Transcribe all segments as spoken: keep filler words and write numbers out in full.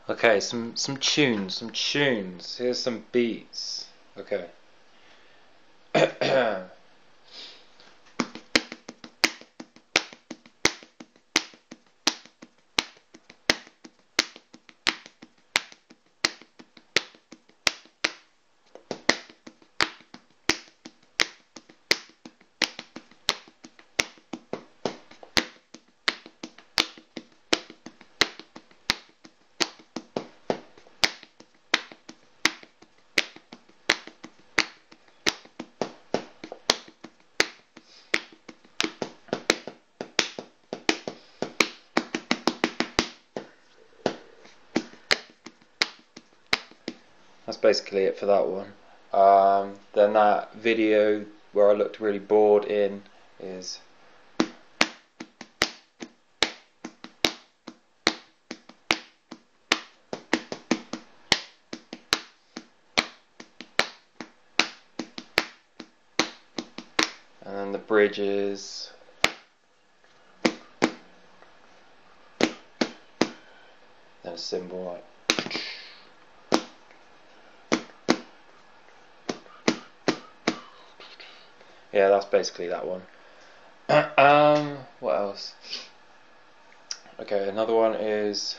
Okay, some some tunes, some tunes. Here's some beats. Okay. That's basically it for that one. Um, then that video where I looked really bored in is and then the bridges. Then a cymbal like yeah, that's basically that one. um, what else? Okay, another one is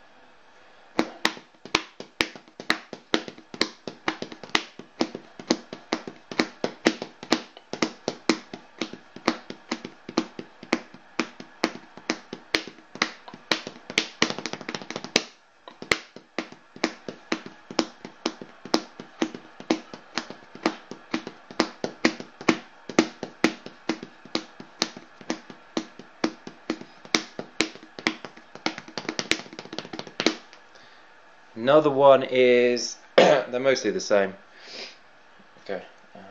another one is they're mostly the same. Okay. Um,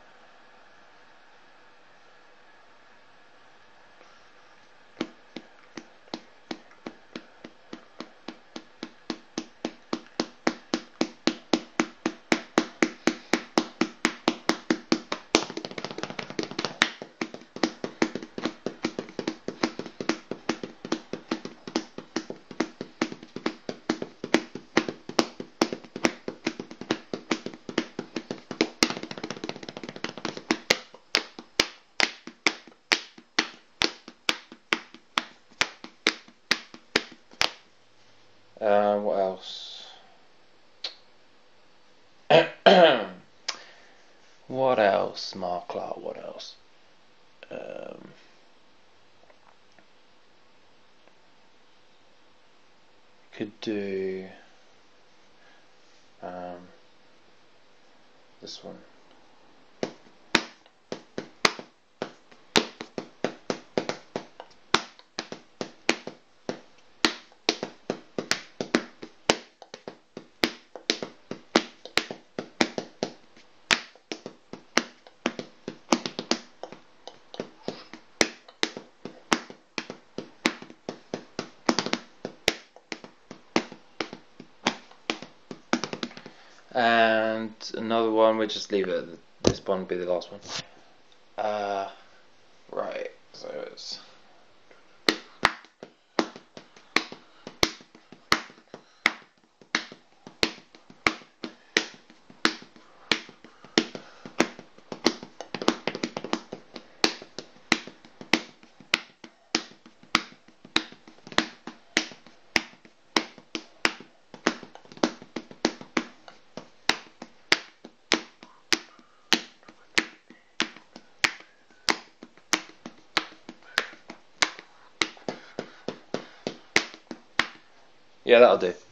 Uh, what else? What else, Mark Clark? What else? Um, could do um, this one. And another one, we'll just leave it, this one will be the last one. Uh, right, so it's yeah, that'll do.